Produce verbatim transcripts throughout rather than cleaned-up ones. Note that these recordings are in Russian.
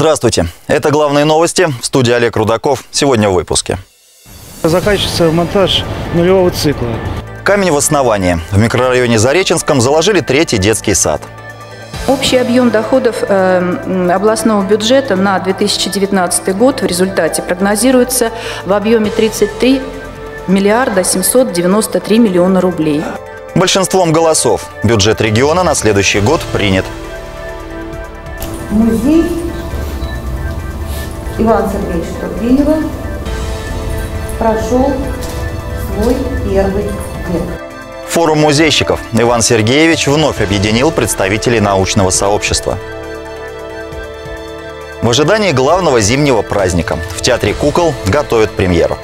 Здравствуйте. Это главные новости. В студии Олег Рудаков. Сегодня в выпуске. Заканчивается монтаж нулевого цикла. Камень в основании. В микрорайоне Зареченском заложили третий детский сад. Общий объем доходов э, областного бюджета на две тысячи девятнадцатый год в результате прогнозируется в объеме тридцать три миллиарда семьсот девяносто три миллиона рублей. Большинством голосов бюджет региона на следующий год принят. Музей Ивана Сергеевича Тургенева прошел свой первый век. Форум музейщиков Иван Сергеевич вновь объединил представителей научного сообщества. В ожидании главного зимнего праздника в Театре кукол готовят премьеру.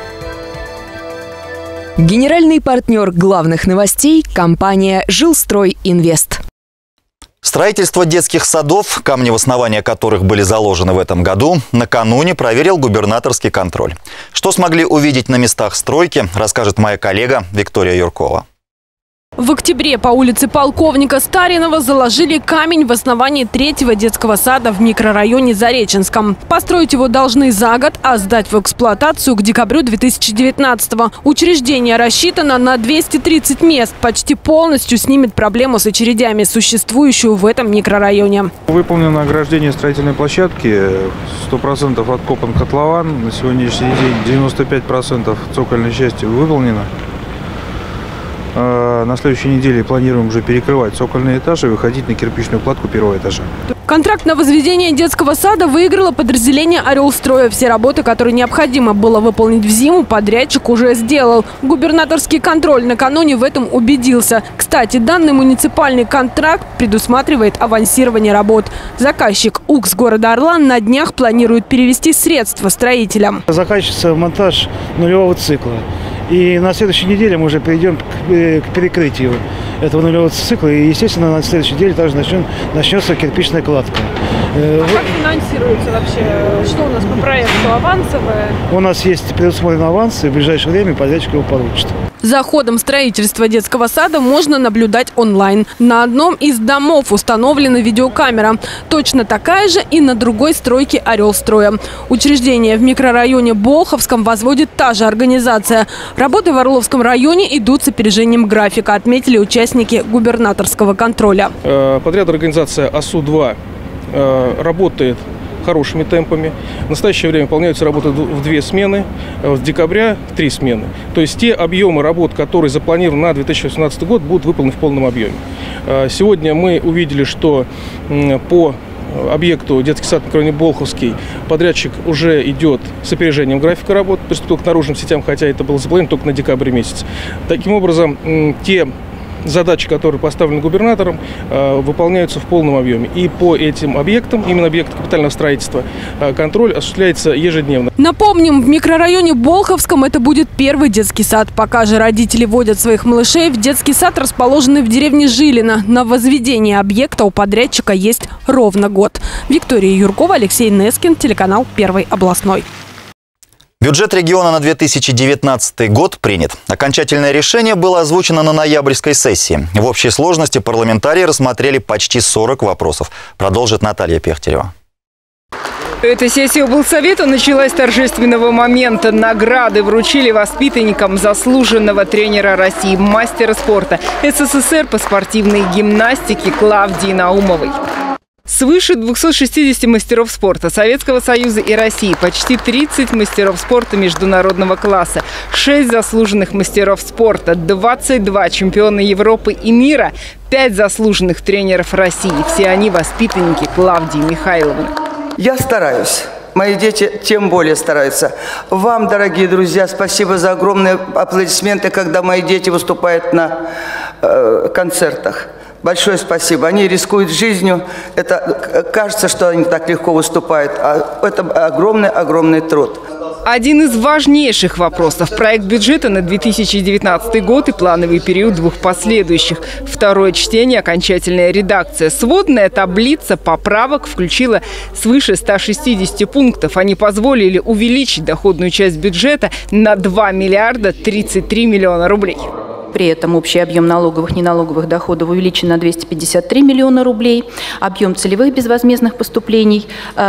Генеральный партнер главных новостей – компания «Жилстройинвест». Строительство детских садов, камни в основании которых были заложены в этом году, накануне проверил губернаторский контроль. Что смогли увидеть на местах стройки, расскажет моя коллега Виктория Юркова. В октябре по улице Полковника Старинова заложили камень в основании третьего детского сада в микрорайоне Зареченском. Построить его должны за год, а сдать в эксплуатацию к декабрю две тысячи девятнадцатого. Учреждение рассчитано на двести тридцать мест. Почти полностью снимет проблему с очередями, существующую в этом микрорайоне. Выполнено ограждение строительной площадки, сто процентов откопан котлован. На сегодняшний день девяносто пять процентов цокольной части выполнено. На следующей неделе планируем уже перекрывать цокольный этаж и выходить на кирпичную кладку первого этажа. Контракт на возведение детского сада выиграло подразделение «Орелстроя». Все работы, которые необходимо было выполнить в зиму, подрядчик уже сделал. Губернаторский контроль накануне в этом убедился. Кстати, данный муниципальный контракт предусматривает авансирование работ. Заказчик УКС города Орлан на днях планирует перевести средства строителям. Заканчивается монтаж нулевого цикла. И на следующей неделе мы уже перейдем к перекрытию этого нулевого цикла. И, естественно, на следующей неделе также начнем, начнется кирпичная кладка. А как финансируется вообще? Что у нас по проекту? Авансовое? У нас есть предусмотрен аванс, и в ближайшее время подрядчик его получит. За ходом строительства детского сада можно наблюдать онлайн. На одном из домов установлена видеокамера. Точно такая же и на другой стройке «Орелстроя». Учреждение в микрорайоне Болховском возводит та же организация. Работы в Орловском районе идут с опережением графика, отметили участники губернаторского контроля. Подряд организация АСУ-два работает хорошими темпами. В настоящее время выполняются работы в две смены, с декабря три смены. То есть те объемы работ, которые запланированы на две тысячи восемнадцатый год, будут выполнены в полном объеме. Сегодня мы увидели, что по объекту детский сад в микрорайоне Болховский подрядчик уже идет с опережением графика работ, приступил к наружным сетям, хотя это было запланировано только на декабрь месяц. Таким образом, те задачи, которые поставлены губернатором, выполняются в полном объеме. И по этим объектам, именно объектам капитального строительства, контроль осуществляется ежедневно. Напомним, в микрорайоне Болховском это будет первый детский сад. Пока же родители водят своих малышей в детский сад, расположенный в деревне Жилино. На возведение объекта у подрядчика есть ровно год. Виктория Юркова, Алексей Нескин, телеканал Первый областной. Бюджет региона на две тысячи девятнадцатый год принят. Окончательное решение было озвучено на ноябрьской сессии. В общей сложности парламентарии рассмотрели почти сорок вопросов. Продолжит Наталья Пехтерева. Эта сессия облсовета началась с торжественного момента. Награды вручили воспитанникам заслуженного тренера России, мастера спорта СССР по спортивной гимнастике Клавдии Наумовой. Свыше двухсот шестидесяти мастеров спорта Советского Союза и России, почти тридцать мастеров спорта международного класса, шесть заслуженных мастеров спорта, двадцать два чемпиона Европы и мира, пять заслуженных тренеров России. Все они воспитанники Клавдии Михайловны. Я стараюсь. Мои дети тем более стараются. Вам, дорогие друзья, спасибо за огромные аплодисменты, когда мои дети выступают на э, концертах. Большое спасибо. Они рискуют жизнью. Это кажется, что они так легко выступают. А это огромный-огромный труд. Один из важнейших вопросов – проект бюджета на две тысячи девятнадцатый год и плановый период двух последующих. Второе чтение, окончательная редакция. Сводная таблица поправок включила свыше ста шестидесяти пунктов. Они позволили увеличить доходную часть бюджета на два миллиарда тридцать три миллиона рублей. При этом общий объем налоговых и неналоговых доходов увеличен на двести пятьдесят три миллиона рублей. Объем целевых безвозмездных поступлений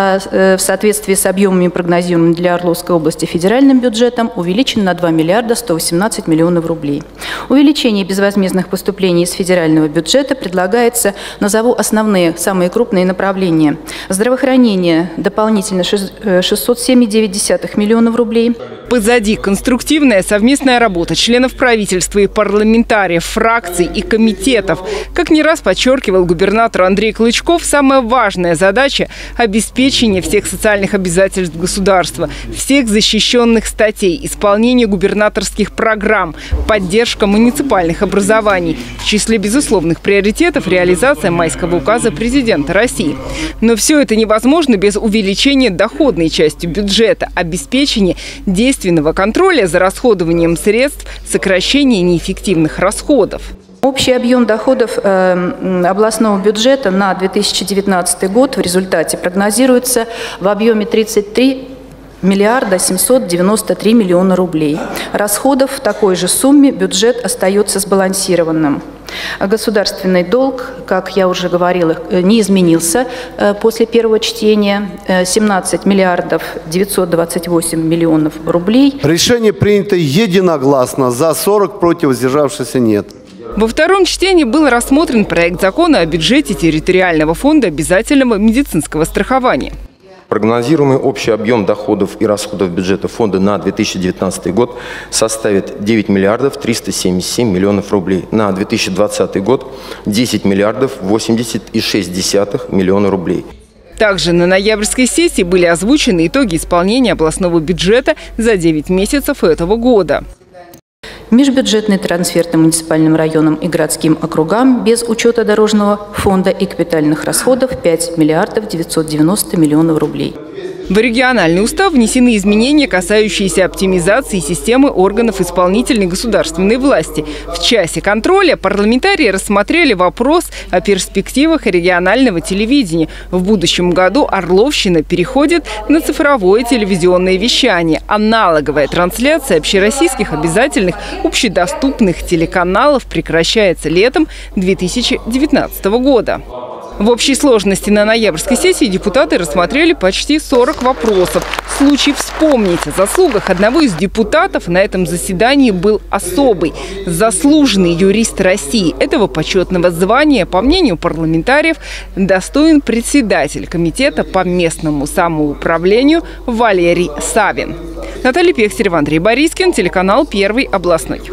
в соответствии с объемами, прогнозируемыми для Орловской области федеральным бюджетом, увеличен на два миллиарда сто восемнадцать миллионов рублей. Увеличение безвозмездных поступлений из федерального бюджета предлагается, назову основные, самые крупные направления. Здравоохранение дополнительно шестьсот семь целых девять десятых миллионов рублей. Позади конструктивная совместная работа членов правительства и парламентариев, фракций и комитетов. Как не раз подчеркивал губернатор Андрей Клычков, самая важная задача – обеспечение всех социальных обязательств государства, всех защищенных статей, исполнение губернаторских программ, поддержка муниципальных образований. В числе безусловных приоритетов – реализация майского указа президента России. Но все это невозможно без увеличения доходной части бюджета, обеспечения действий контроля за расходованием средств, сокращения неэффективных расходов. Общий объем доходов э, областного бюджета на две тысячи девятнадцатый год в результате прогнозируется в объеме тридцать три миллиарда семьсот девяносто три миллиона рублей. Расходов в такой же сумме бюджет остается сбалансированным. Государственный долг, как я уже говорила, не изменился после первого чтения. семнадцать миллиардов девятьсот двадцать восемь миллионов рублей. Решение принято единогласно. За сорок, против воздержавшихся нет. Во втором чтении был рассмотрен проект закона о бюджете территориального фонда обязательного медицинского страхования. Прогнозируемый общий объем доходов и расходов бюджета фонда на две тысячи девятнадцатый год составит девять миллиардов триста семьдесят семь миллионов рублей. На две тысячи двадцатый год десять миллиардов восемьдесят шесть десятых миллиона рублей. Также на ноябрьской сессии были озвучены итоги исполнения областного бюджета за девять месяцев этого года. Межбюджетный трансферты муниципальным районам и городским округам без учета дорожного фонда и капитальных расходов пять миллиардов девятьсот девяносто миллионов рублей. В региональный устав внесены изменения, касающиеся оптимизации системы органов исполнительной государственной власти. В часе контроля парламентарии рассмотрели вопрос о перспективах регионального телевидения. В будущем году Орловщина переходит на цифровое телевизионное вещание. Аналоговая трансляция общероссийских обязательных общедоступных телеканалов прекращается летом две тысячи девятнадцатого года. В общей сложности на ноябрьской сессии депутаты рассмотрели почти сорок вопросов. Случай вспомнить о заслугах одного из депутатов на этом заседании был особый. Заслуженный юрист России. Этого почетного звания, по мнению парламентариев, достоин председатель комитета по местному самоуправлению Валерий Савин. Наталья Пехтерева, Андрей Борискин, телеканал «Первый областной».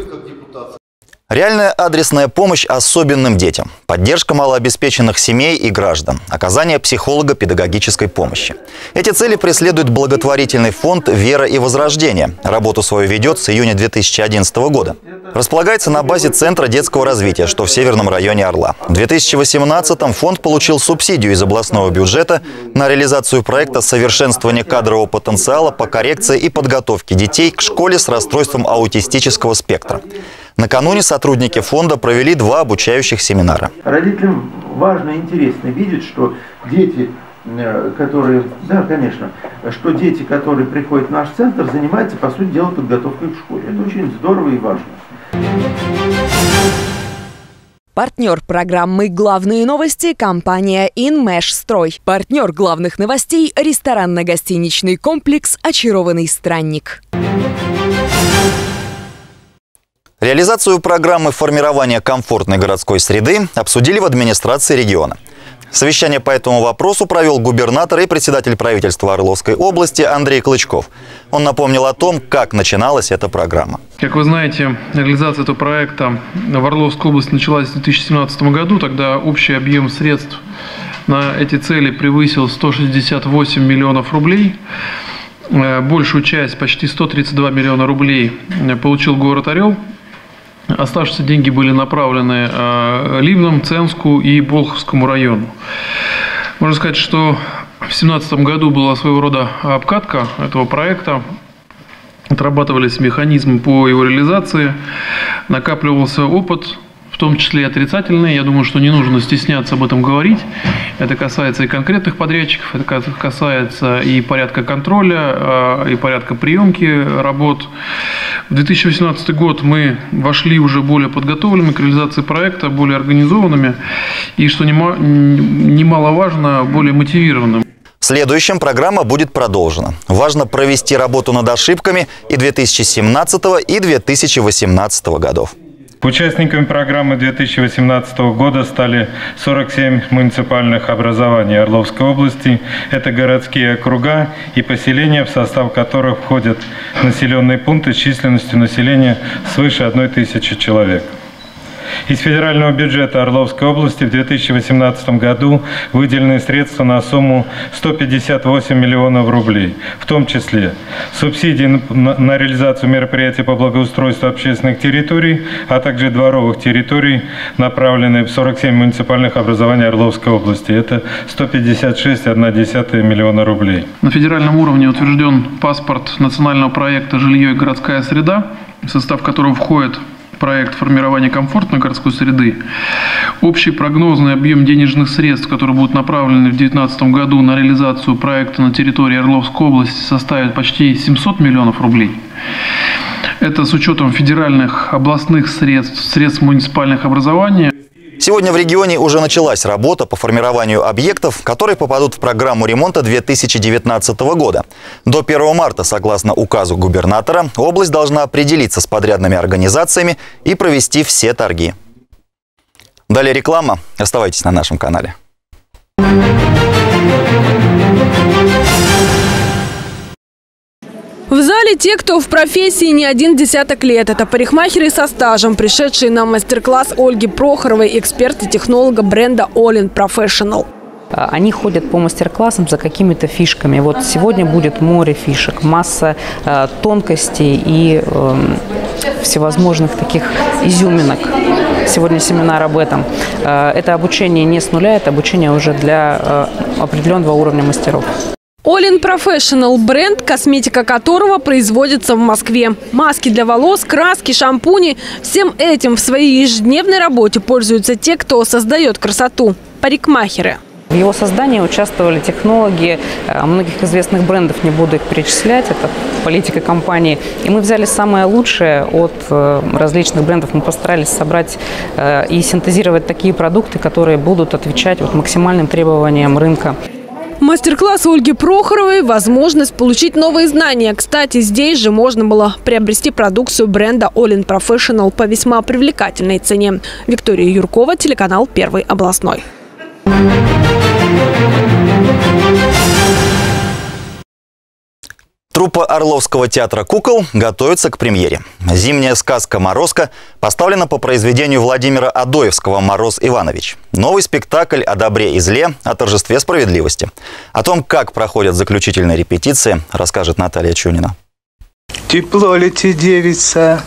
Реальная адресная помощь особенным детям, поддержка малообеспеченных семей и граждан, оказание психолого-педагогической помощи. Эти цели преследует благотворительный фонд «Вера и возрождение». Работу свою ведет с июня две тысячи одиннадцатого года. Располагается на базе Центра детского развития, что в северном районе Орла. В две тысячи восемнадцатом фонд получил субсидию из областного бюджета на реализацию проекта совершенствования кадрового потенциала по коррекции и подготовке детей к школе с расстройством аутистического спектра. Накануне сотрудники фонда провели два обучающих семинара. Родителям важно и интересно видеть, что дети, которые, да, конечно, что дети, которые приходят в наш центр, занимаются, по сути дела, подготовкой к школе. Это очень здорово и важно. Партнер программы «Главные новости» – компания «Инмешстрой». Партнер главных новостей – ресторанно-гостиничный комплекс «Очарованный странник». Реализацию программы формирования комфортной городской среды обсудили в администрации региона. Совещание по этому вопросу провел губернатор и председатель правительства Орловской области Андрей Клычков. Он напомнил о том, как начиналась эта программа. Как вы знаете, реализация этого проекта в Орловской области началась в две тысячи семнадцатом году. Тогда общий объем средств на эти цели превысил сто шестьдесят восемь миллионов рублей. Большую часть, почти сто тридцать два миллиона рублей, получил город Орел. Оставшиеся деньги были направлены Ливнам, Ценску и Болховскому району. Можно сказать, что в две тысячи семнадцатом году была своего рода обкатка этого проекта. Отрабатывались механизмы по его реализации, накапливался опыт, в том числе и отрицательные. Я думаю, что не нужно стесняться об этом говорить. Это касается и конкретных подрядчиков, это касается и порядка контроля, и порядка приемки работ. В две тысячи восемнадцатый год мы вошли уже более подготовленными к реализации проекта, более организованными и, что немаловажно, более мотивированными. В следующем программа будет продолжена. Важно провести работу над ошибками и две тысячи семнадцатого и две тысячи восемнадцатого годов. Участниками программы две тысячи восемнадцатого года стали сорок семь муниципальных образований Орловской области. Это городские округа и поселения, в состав которых входят населенные пункты с численностью населения свыше одной тысячи человек. Из федерального бюджета Орловской области в две тысячи восемнадцатом году выделены средства на сумму сто пятьдесят восемь миллионов рублей, в том числе субсидии на реализацию мероприятий по благоустройству общественных территорий, а также дворовых территорий, направленные в сорок семь муниципальных образований Орловской области. Это сто пятьдесят шесть целых одна десятая миллиона рублей. На федеральном уровне утвержден паспорт национального проекта «Жилье и городская среда», в состав которого входит проект формирования комфортной городской среды. Общий прогнозный объем денежных средств, которые будут направлены в две тысячи девятнадцатом году на реализацию проекта на территории Орловской области, составит почти семьсот миллионов рублей. Это с учетом федеральных, областных средств, средств муниципальных образований. Сегодня в регионе уже началась работа по формированию объектов, которые попадут в программу ремонта две тысячи девятнадцатого года. До первого марта, согласно указу губернатора, область должна определиться с подрядными организациями и провести все торги. Далее реклама. Оставайтесь на нашем канале. В зале те, кто в профессии не один десяток лет. Это парикмахеры со стажем, пришедшие на мастер-класс Ольги Прохоровой, эксперт и технолога бренда All-in Professional. Они ходят по мастер-классам за какими-то фишками. Вот сегодня будет море фишек, масса э, тонкостей и э, всевозможных таких изюминок. Сегодня семинар об этом. Э, это обучение не с нуля, это обучение уже для э, определенного уровня мастеров. All-in Professional – бренд, косметика которого производится в Москве. Маски для волос, краски, шампуни – всем этим в своей ежедневной работе пользуются те, кто создает красоту – парикмахеры. В его создании участвовали технологи многих известных брендов, не буду их перечислять, это политика компании. И мы взяли самое лучшее от различных брендов, мы постарались собрать и синтезировать такие продукты, которые будут отвечать вот максимальным требованиям рынка. Мастер-класс Ольги Прохоровой – возможность получить новые знания. Кстати, здесь же можно было приобрести продукцию бренда All-in Professional по весьма привлекательной цене. Виктория Юркова, телеканал Первый областной. Труппа Орловского театра кукол готовится к премьере. Зимняя сказка «Морозко» поставлена по произведению Владимира Адоевского «Мороз Иванович». Новый спектакль о добре и зле, о торжестве справедливости. О том, как проходят заключительные репетиции, расскажет Наталья Чунина. Тепло ли тебе, девица?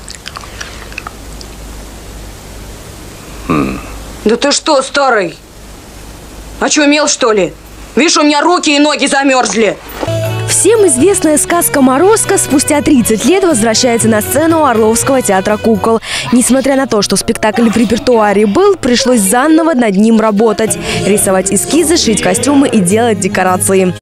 Да ты что, старый? Очумел, что ли? Видишь, у меня руки и ноги замерзли. Всем известная сказка «Морозко» спустя тридцать лет возвращается на сцену Орловского театра кукол. Несмотря на то, что спектакль в репертуаре был, пришлось заново над ним работать. Рисовать эскизы, шить костюмы и делать декорации.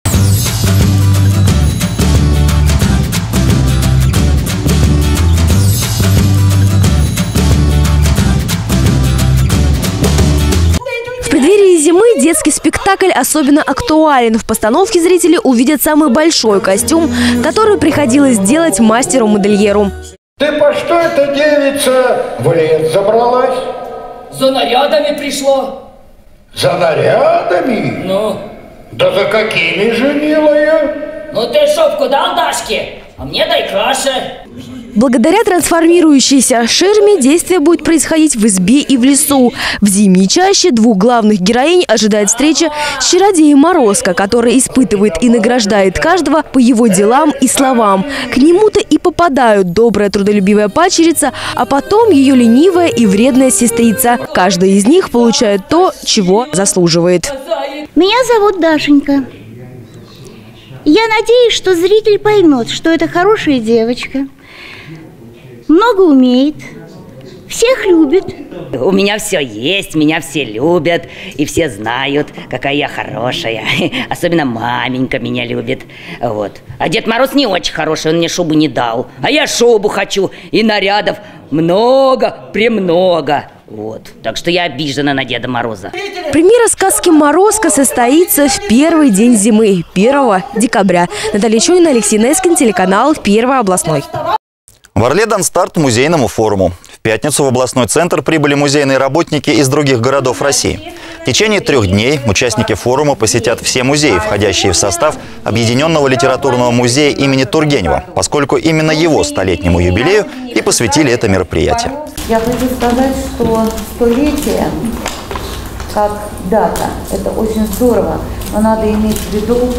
В преддверии зимы детский спектакль особенно актуален. В постановке зрители увидят самый большой костюм, который приходилось делать мастеру-модельеру. Ты по что эта девица в лес забралась? За нарядами пришло. За нарядами? Ну? Да за какими же, милая? Ну ты шубку дал Дашке, а мне дай краше. Благодаря трансформирующейся ширме действие будет происходить в избе и в лесу. В зимней чаще двух главных героинь ожидает встреча с чародеем Морозко, который испытывает и награждает каждого по его делам и словам. К нему-то и попадают добрая трудолюбивая падчерица, а потом ее ленивая и вредная сестрица. Каждая из них получает то, чего заслуживает. Меня зовут Дашенька. Я надеюсь, что зритель поймет, что это хорошая девочка. Много умеет, всех любит. У меня все есть, меня все любят, и все знают, какая я хорошая. Особенно маменька меня любит. Вот. А Дед Мороз не очень хороший, он мне шубу не дал. А я шубу хочу, и нарядов много, премного. Вот. Так что я обижена на Деда Мороза. Премьера сказки «Морозко» состоится в первый день зимы, первого декабря. Наталья Чуйна, Алексей Нескин, телеканал «Первый областной». В Орле дан старт музейному форуму. В пятницу в областной центр прибыли музейные работники из других городов России. В течение трех дней участники форума посетят все музеи, входящие в состав Объединенного литературного музея имени Тургенева, поскольку именно его столетнему юбилею и посвятили это мероприятие. Я хочу сказать, что столетие как дата – это очень здорово, но надо иметь в виду,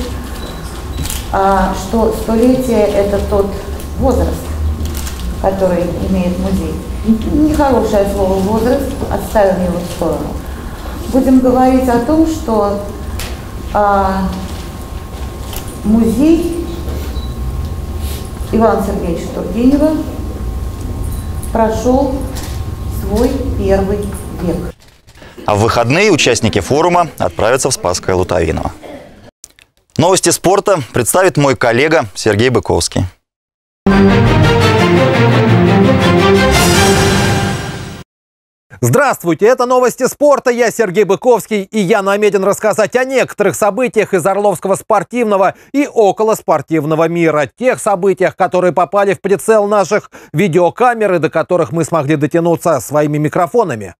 что столетие – это тот возраст, который имеет музей. Нехорошее слово «возраст», отставим его в сторону. Будем говорить о том, что а, музей Ивана Сергеевича Тургенева прошел свой первый век. А в выходные участники форума отправятся в Спасское Лутовиново. Новости спорта представит мой коллега Сергей Быковский. Здравствуйте, это новости спорта, я Сергей Быковский, и я намерен рассказать о некоторых событиях из орловского спортивного и околоспортивного мира. Тех событиях, которые попали в прицел наших видеокамер и до которых мы смогли дотянуться своими микрофонами.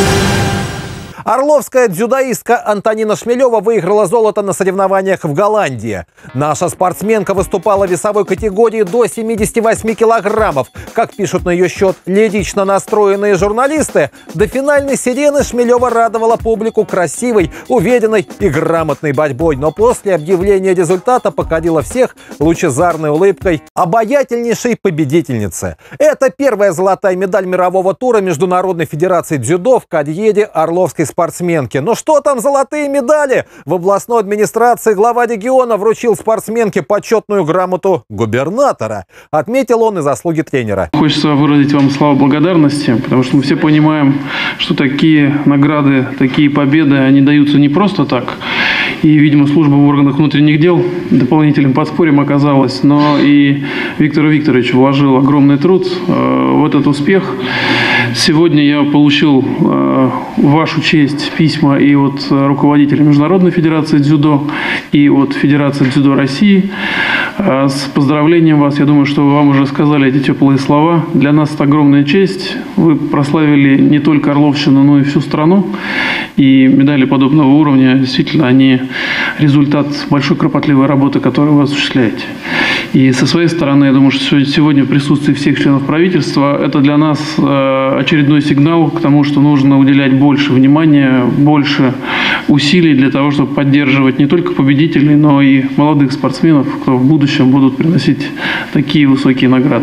Орловская дзюдоистка Антонина Шмелева выиграла золото на соревнованиях в Голландии. Наша спортсменка выступала в весовой категории до семидесяти восьми килограммов. Как пишут на ее счет лирично настроенные журналисты, до финальной сирены Шмелева радовала публику красивой, уверенной и грамотной борьбой. Но после объявления результата покорила всех лучезарной улыбкой обаятельнейшей победительницы. Это первая золотая медаль мирового тура Международной федерации дзюдо в карьере орловской спортсменки. Но что там золотые медали? В областной администрации глава региона вручил спортсменке почетную грамоту губернатора. Отметил он и заслуги тренера. Хочется выразить вам слова благодарности, потому что мы все понимаем, что такие награды, такие победы, они даются не просто так. И, видимо, служба в органах внутренних дел дополнительным подспорьем оказалась. Но и Виктор Викторович вложил огромный труд э, в этот успех. Сегодня я получил э, вашу честь письма и от руководителя Международной федерации дзюдо, и от Федерации дзюдо России. Э, с поздравлением вас. Я думаю, что вам уже сказали эти теплые слова. Для нас это огромная честь. Вы прославили не только Орловщину, но и всю страну. И медали подобного уровня, действительно, они результат большой кропотливой работы, которую вы осуществляете. И со своей стороны, я думаю, что сегодня в присутствии всех членов правительства это для нас очередной сигнал к тому, что нужно уделять больше внимания, больше усилий для того, чтобы поддерживать не только победителей, но и молодых спортсменов, кто в будущем будут приносить такие высокие награды.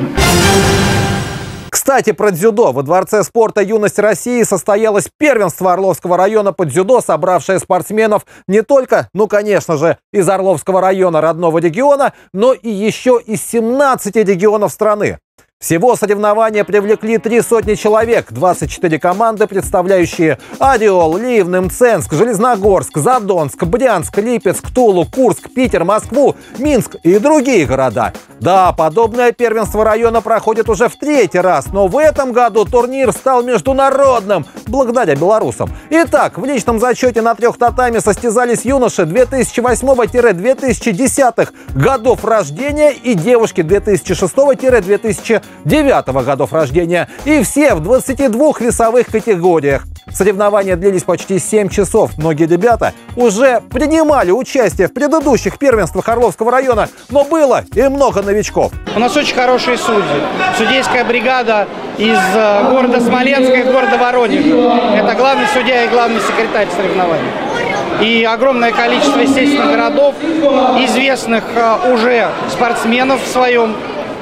Кстати, про дзюдо. Во Дворце спорта «Юность России» состоялось первенство Орловского района по дзюдо, собравшее спортсменов не только, ну, конечно же, из Орловского района, родного региона, но и еще из семнадцати регионов страны. Всего соревнования привлекли три сотни человек, двадцать четыре команды, представляющие Орел, Ливны, Мценск, Железногорск, Задонск, Брянск, Липецк, Тулу, Курск, Питер, Москву, Минск и другие города. Да, подобное первенство района проходит уже в третий раз, но в этом году турнир стал международным, благодаря белорусам. Итак, в личном зачете на трех татами состязались юноши две тысячи восьмого — две тысячи десятого годов рождения и девушки две тысячи шестого — две тысячи девятого годов рождения. И все в двадцати двух весовых категориях. Соревнования длились почти семь часов. Многие ребята уже принимали участие в предыдущих первенствах Орловского района, но было и много новичков. У нас очень хорошие судьи. Судейская бригада из города Смоленска и города Воронежа. Это главный судья и главный секретарь соревнований. И огромное количество, естественно, городов, известных уже спортсменов в своем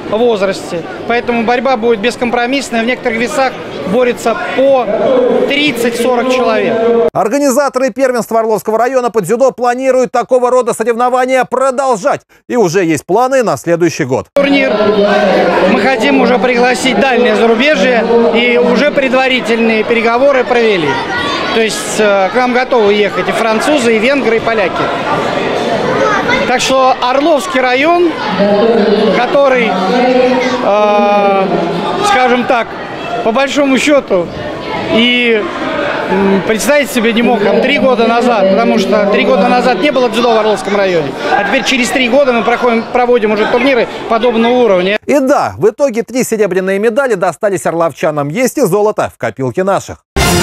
возрасте. Поэтому борьба будет бескомпромиссная. В некоторых весах борется по тридцать-сорок человек. Организаторы первенства Орловского района по дзюдо планируют такого рода соревнования продолжать. И уже есть планы на следующий год. Турнир мы хотим уже пригласить дальнее зарубежье, и уже предварительные переговоры провели. То есть к нам готовы ехать и французы, и венгры, и поляки. Так что Орловский район, который, э, скажем так, по большому счету, и представить себе не мог там три года назад, потому что три года назад не было дзюдо в Орловском районе. А теперь через три года мы проходим, проводим уже турниры подобного уровня. И да, в итоге три серебряные медали достались орловчанам. Есть и золото в копилке наших.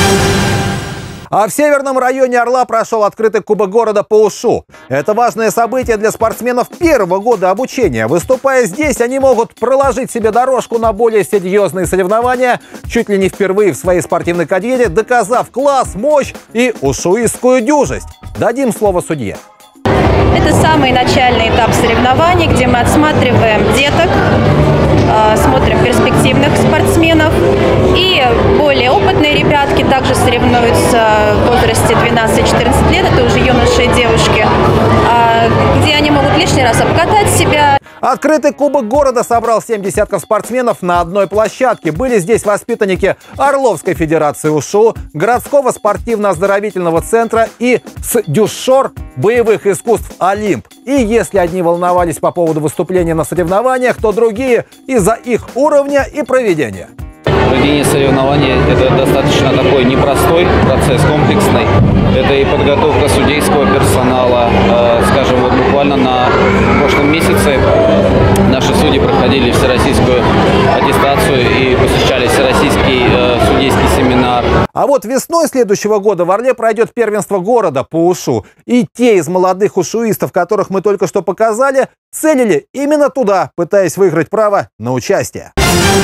А в северном районе Орла прошел открытый кубок города по ушу. Это важное событие для спортсменов первого года обучения. Выступая здесь, они могут проложить себе дорожку на более серьезные соревнования, чуть ли не впервые в своей спортивной карьере, доказав класс, мощь и ушуистскую дюжесть. Дадим слово судье. Это самый начальный этап соревнований, где мы отсматриваем деток, смотрим перспективных спортсменов. И более опытные ребятки также соревнуются в возрасте двенадцать-четырнадцать лет, это уже юноши и девушки, где они могут лишний раз обкатать себя. Открытый кубок города собрал семь десятков спортсменов на одной площадке. Были здесь воспитанники Орловской федерации ушу, городского спортивно-оздоровительного центра и с дюшор боевых искусств «Олимп». И если одни волновались по поводу выступления на соревнованиях, то другие из-за их уровня и проведения. Проведение соревнований – это достаточно такой непростой процесс, комплексный. Это и подготовка судейского персонала. Скажем, вот буквально на прошлом месяце наши судьи проходили всероссийскую аттестацию и посещали всероссийский судейский семинар. А вот весной следующего года в Орле пройдет первенство города по ушу. И те из молодых ушуистов, которых мы только что показали, целили именно туда, пытаясь выиграть право на участие.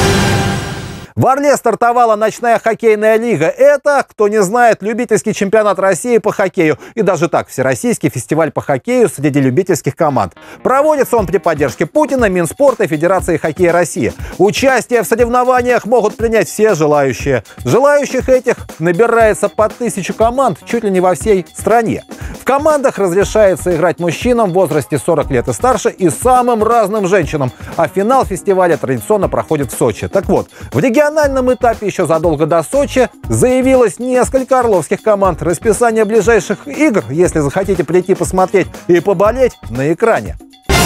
В Орле стартовала ночная хоккейная лига. Это, кто не знает, любительский чемпионат России по хоккею. И даже так, всероссийский фестиваль по хоккею среди любительских команд. Проводится он при поддержке Путина, Минспорта и Федерации хоккея России. Участие в соревнованиях могут принять все желающие. Желающих этих набирается по тысячу команд чуть ли не во всей стране. В командах разрешается играть мужчинам в возрасте сорок лет и старше и самым разным женщинам. А финал фестиваля традиционно проходит в Сочи. Так вот, в региональном этапе еще задолго до Сочи заявилось несколько орловских команд. Расписание ближайших игр, если захотите прийти посмотреть и поболеть, на экране.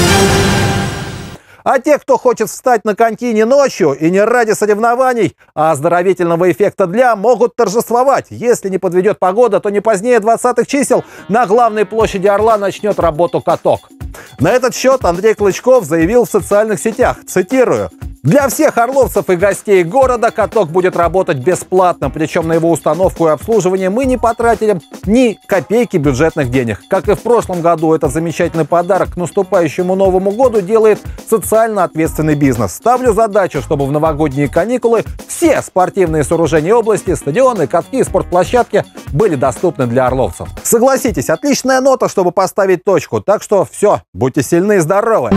А те, кто хочет встать на коньки не ночью и не ради соревнований, а оздоровительного эффекта для, могут торжествовать. Если не подведет погода, то не позднее двадцатых чисел на главной площади Орла начнет работу каток. На этот счет Андрей Клычков заявил в социальных сетях, цитирую: «Для всех орловцев и гостей города каток будет работать бесплатно, причем на его установку и обслуживание мы не потратили ни копейки бюджетных денег. Как и в прошлом году, этот замечательный подарок к наступающему Новому году делает социально ответственный бизнес. Ставлю задачу, чтобы в новогодние каникулы все спортивные сооружения области, стадионы, катки и спортплощадки были доступны для орловцев». Согласитесь, отличная нота, чтобы поставить точку. Так что все, будьте сильны и здоровы.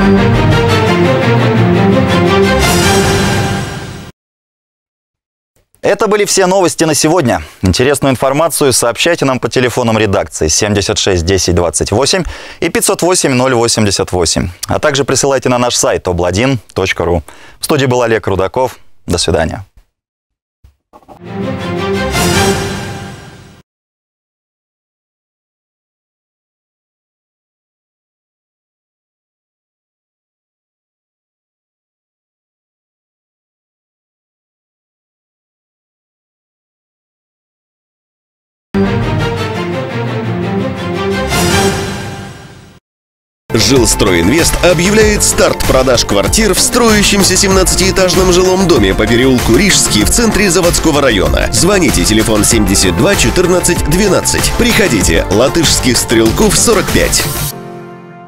Это были все новости на сегодня. Интересную информацию сообщайте нам по телефонам редакции семьдесят шесть десять двадцать восемь и пятьсот восемь ноль восемьдесят восемь. А также присылайте на наш сайт обл один точка ру. В студии был Олег Рудаков. До свидания. Жилстройинвест объявляет старт продаж квартир в строящемся семнадцатиэтажном жилом доме по переулку Рижский в центре Заводского района. Звоните, телефон семьдесят два четырнадцать двенадцать. Приходите, Латышских Стрелков сорок пять.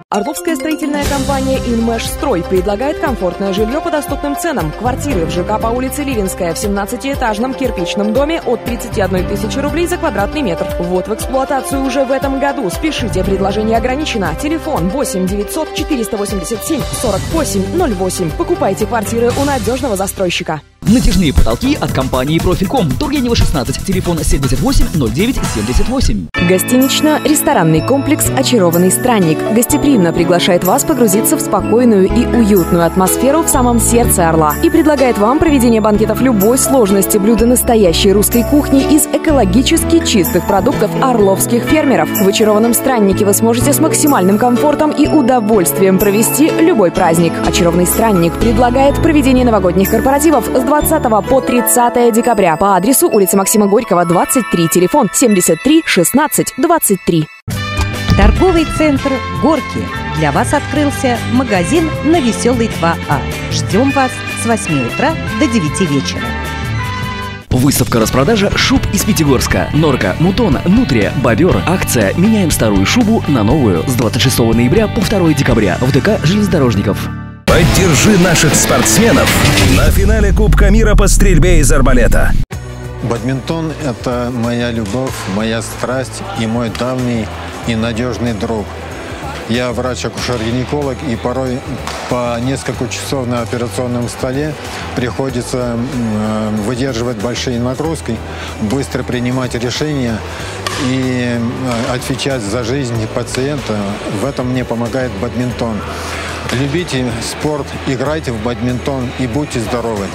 Орловская строительная компания «Инмешстрой» предлагает комфортное жилье по доступным ценам. Квартиры в ЖК по улице Ливенская в семнадцатиэтажном кирпичном доме от тридцати одной тысячи рублей за квадратный метр. Вот в эксплуатацию уже в этом году. Спешите, предложение ограничено. Телефон восемь девятьсот четыреста восемьдесят семь сорок восемь ноль восемь. Покупайте квартиры у надежного застройщика. Натяжные потолки от компании «Профильком». Тургенева, шестнадцать. Телефон семьдесят восемь ноль девять семьдесят восемь. Гостинично-ресторанный комплекс «Очарованный странник» гостеприимно приглашает вас погрузиться в спокойную и уютную атмосферу в самом сердце Орла и предлагает вам проведение банкетов любой сложности, блюда настоящей русской кухни из экологически чистых продуктов орловских фермеров. В «Очарованном страннике» вы сможете с максимальным комфортом и удовольствием провести любой праздник. «Очарованный странник» предлагает проведение новогодних корпоративов с двадцатого по тридцатое декабря по адресу улица Максима Горького, двадцать три, телефон семьдесят три шестнадцать двадцать три. Торговый центр «Горки». Для вас открылся магазин на Веселой два А. Ждем вас с восьми утра до девяти вечера. Выставка-распродажа шуб из Пятигорска. Норка, Мутон, Нутрия, Бобер. Акция «Меняем старую шубу на новую» с двадцать шестого ноября по второго декабря в ДК железнодорожников. Поддержи наших спортсменов на финале Кубка мира по стрельбе из арбалета. Бадминтон – это моя любовь, моя страсть и мой давний и надежный друг. Я врач-акушер-гинеколог, и порой по несколько часов на операционном столе приходится выдерживать большие нагрузки, быстро принимать решения и отвечать за жизнь пациента. В этом мне помогает бадминтон. Любите спорт, играйте в бадминтон и будьте здоровы.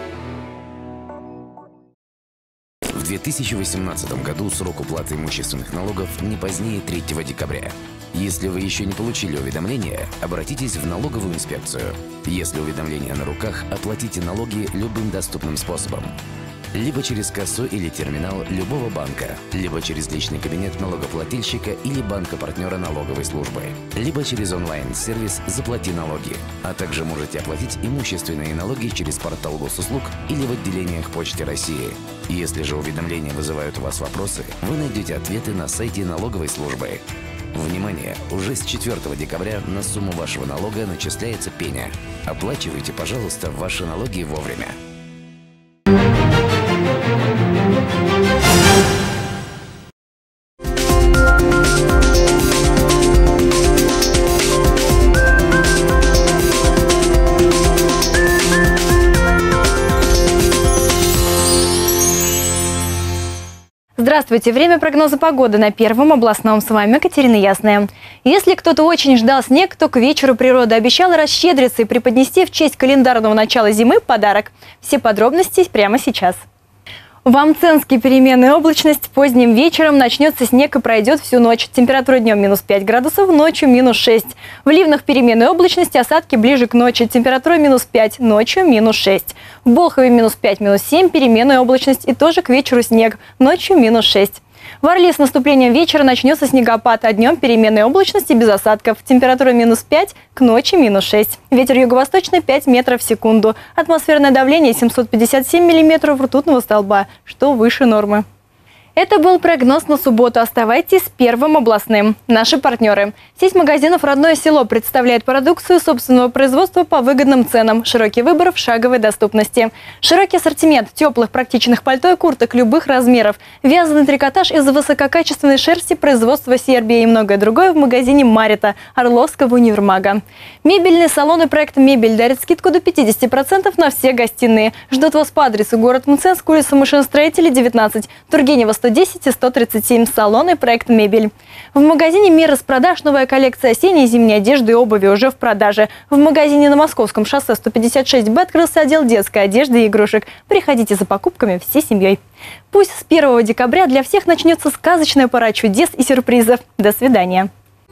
В две тысячи восемнадцатом году срок уплаты имущественных налогов не позднее третьего декабря. Если вы еще не получили уведомления, обратитесь в налоговую инспекцию. Если уведомление на руках, оплатите налоги любым доступным способом. Либо через кассу или терминал любого банка, либо через личный кабинет налогоплательщика или банка-партнера налоговой службы, либо через онлайн-сервис «Заплати налоги», а также можете оплатить имущественные налоги через портал госуслуг или в отделениях Почты России. Если же уведомления вызывают у вас вопросы, вы найдете ответы на сайте налоговой службы. Внимание! Уже с четвёртого декабря на сумму вашего налога начисляется пеня. Оплачивайте, пожалуйста, ваши налоги вовремя. Здравствуйте! Время прогноза погоды на Первом областном. С вами Катерина Ясная. Если кто-то очень ждал снег, то к вечеру природа обещала расщедриться и преподнести в честь календарного начала зимы подарок. Все подробности прямо сейчас. В Амценске переменная облачность. Поздним вечером начнется снег и пройдет всю ночь. Температура днем минус пять градусов, ночью минус шесть. В Ливнах переменная облачность, осадки ближе к ночи. Температура минус пять, ночью минус шесть. В Болхове минус пять, минус семь, переменная облачность и тоже к вечеру снег, ночью минус шесть. В Орле с наступлением вечера начнется снегопад, а днем переменная облачность и без осадков. Температура минус пять, к ночи минус шесть. Ветер юго-восточный пять метров в секунду. Атмосферное давление семьсот пятьдесят семь миллиметров ртутного столба, что выше нормы. Это был прогноз на субботу. Оставайтесь с Первым областным. Наши партнеры. Сеть магазинов «Родное село» представляет продукцию собственного производства по выгодным ценам. Широкий выбор в шаговой доступности. Широкий ассортимент теплых практичных пальто и курток любых размеров. Вязаный трикотаж из высококачественной шерсти производства Сербии и многое другое в магазине «Марита» Орловского универмага. Мебельный салон и проект «Мебель» дарит скидку до пятидесяти процентов на все гостиные. Ждут вас по адресу город Мценск, улица Машиностроителей, девятнадцать, Тургенева, сто десять и сто тридцать семь, салон и проект «Мебель». В магазине «Мир» распродаж новая коллекция осенней и зимней одежды и обуви уже в продаже. В магазине на Московском шоссе сто пятьдесят шесть Б открылся отдел детской одежды и игрушек. Приходите за покупками всей семьей. Пусть с первого декабря для всех начнется сказочная пора чудес и сюрпризов. До свидания.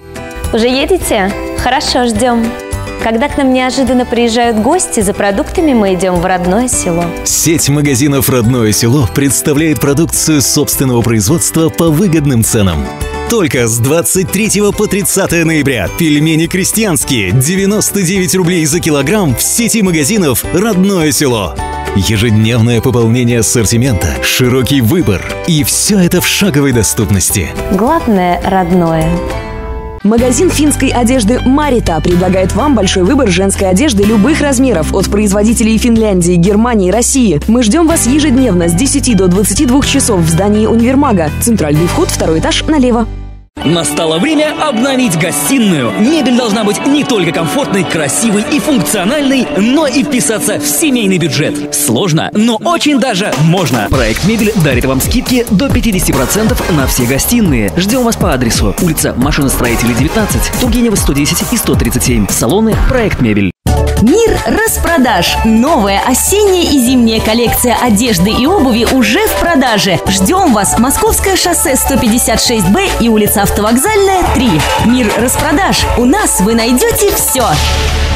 Уже едете? Хорошо, ждем. Когда к нам неожиданно приезжают гости, за продуктами мы идем в родное село. Сеть магазинов «Родное село» представляет продукцию собственного производства по выгодным ценам. Только с двадцать третьего по тридцатое ноября пельмени крестьянские девяносто девять рублей за килограмм в сети магазинов «Родное село». Ежедневное пополнение ассортимента, широкий выбор и все это в шаговой доступности. Главное – родное. Магазин финской одежды «Марита» предлагает вам большой выбор женской одежды любых размеров от производителей Финляндии, Германии и России. Мы ждем вас ежедневно с десяти до двадцати двух часов в здании универмага. Центральный вход, второй этаж, налево. Настало время обновить гостиную. Мебель должна быть не только комфортной, красивой и функциональной, но и вписаться в семейный бюджет. Сложно, но очень даже можно. Проект «Мебель» дарит вам скидки до пятидесяти процентов на все гостиные. Ждем вас по адресу: улица Машиностроителей, девятнадцать, Тургенева, сто десять и сто тридцать семь. Салоны «Проект Мебель». Мир распродаж. Новая осенняя и зимняя коллекция одежды и обуви уже в продаже. Ждем вас. Московское шоссе сто пятьдесят шесть Б и улица Автовокзальная, три. Мир распродаж. У нас вы найдете все.